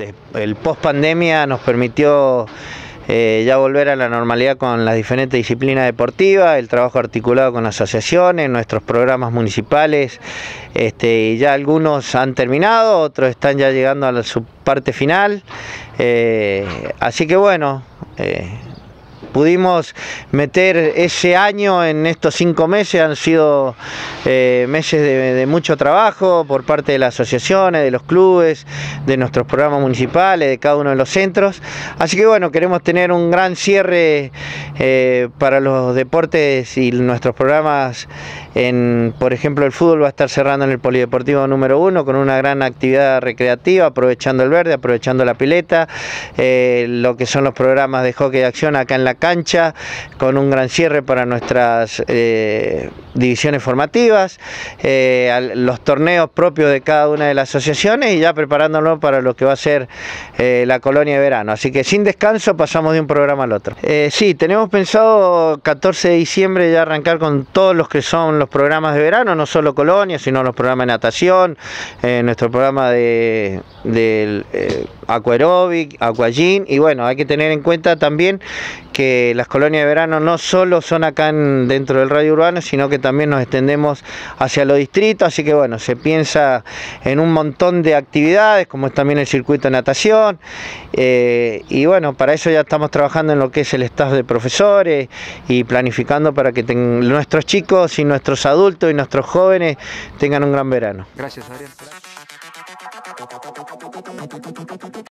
el post pandemia nos permitió ya volver a la normalidad con las diferentes disciplinas deportivas, el trabajo articulado con asociaciones, nuestros programas municipales, y ya algunos han terminado, otros están ya llegando a su parte final, así que bueno, pudimos meter ese año en estos 5 meses, han sido meses de mucho trabajo por parte de las asociaciones, de los clubes, de nuestros programas municipales, de cada uno de los centros. Así que bueno, queremos tener un gran cierre para los deportes y nuestros programas. Por ejemplo, el fútbol va a estar cerrando en el Polideportivo número 1 con una gran actividad recreativa, aprovechando el verde, aprovechando la pileta, lo que son los programas de hockey de acción acá en la cancha, con un gran cierre para nuestras divisiones formativas, los torneos propios de cada una de las asociaciones y ya preparándonos para lo que va a ser la colonia de verano. Así que sin descanso pasamos de un programa al otro. Sí, tenemos pensado 14 de diciembre ya arrancar con todos los que son los programas de verano, no solo colonia, sino los programas de natación, nuestro programa de aquaeróbic, aquagym, y bueno, hay que tener en cuenta también que las colonias de verano no solo son acá dentro del radio urbano, sino que también nos extendemos hacia los distritos, así que bueno, se piensa en un montón de actividades, como es también el circuito de natación, y bueno, para eso ya estamos trabajando en lo que es el staff de profesores y planificando para que nuestros chicos y nuestros adultos y nuestros jóvenes tengan un gran verano. Gracias, Adrián.